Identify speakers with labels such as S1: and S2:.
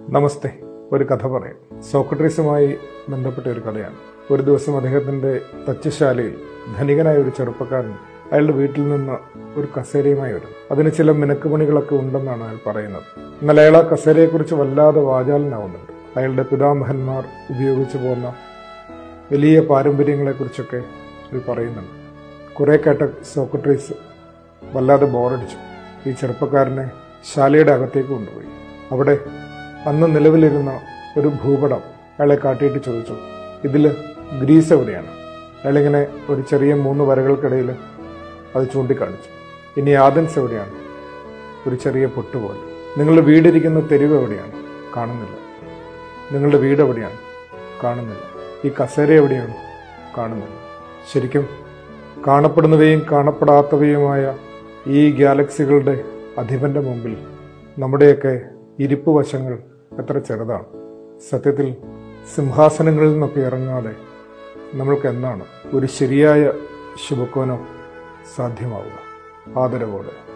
S1: നമസ്തേ. ഒരു കഥ പറയാം. സോക്രട്ടീസുമായി ബന്ധപ്പെട്ട ഒരു കഥയാണ്. ഒരു ദിവസം അദ്ദേഹത്തിന്റെ തച്ചുശാലയിൽ ധനികനായ ഒരു ചെറുപ്പക്കാരൻ അയാളുടെ വീട്ടിൽ നിന്ന് ഒരു കസേരയുമായി വരും. അതിന് ചില മിനുക്കുപണികളൊക്കെ ഉണ്ടെന്നാണ് അയാൾ പറയുന്നത്. എന്നാൽ അയാൾ ആ കസേരയെക്കുറിച്ച് വല്ലാതെ വാചാലനാവുന്നുണ്ട്. അയാളുടെ പിതാമഹന്മാർ ഉപയോഗിച്ചു പോകുന്ന വലിയ പാരമ്പര്യങ്ങളെക്കുറിച്ചൊക്കെ അയാൾ പറയുന്നുണ്ട്. കുറെ കേട്ട സോക്രട്ടീസ് വല്ലാതെ ബോറടിച്ചു. ഈ ചെറുപ്പക്കാരനെ ശാലയുടെ അകത്തേക്ക് കൊണ്ടുപോയി. അവിടെ അന്ന് നിലവിലിരുന്ന ഒരു ഭൂപടം അയാളെ കാട്ടിയിട്ട് ചോദിച്ചു, ഇതിൽ ഗ്രീസ് എവിടെയാണ്? അയാളിങ്ങനെ ഒരു ചെറിയ 3 വരകൾക്കിടയിൽ അത് ചൂണ്ടിക്കാണിച്ചു. ഇനി ആഥൻസ് എവിടെയാണ്? ഒരു ചെറിയ പൊട്ടുപോലെ. നിങ്ങളുടെ വീടിരിക്കുന്ന തെരുവ് എവിടെയാണ്? കാണുന്നില്ല. നിങ്ങളുടെ വീട് എവിടെയാണ്? കാണുന്നില്ല. ഈ കസേര എവിടെയാണ്? കാണുന്നില്ല. ശരിക്കും കാണപ്പെടുന്നവയും കാണപ്പെടാത്തവയുമായ ഈ ഗാലക്സികളുടെ അധിപന്റെ മുമ്പിൽ നമ്മുടെയൊക്കെ ഇരിപ്പ് വശങ്ങൾ എത്ര ചെറുതാണ്. സത്യത്തിൽ സിംഹാസനങ്ങളിൽ നിന്നൊക്കെ ഇറങ്ങാതെ നമ്മൾക്ക് എന്നാണ് ഒരു ശരിയായ ശുഭക്കോനം സാധ്യമാവുക? ആദരവോടെ.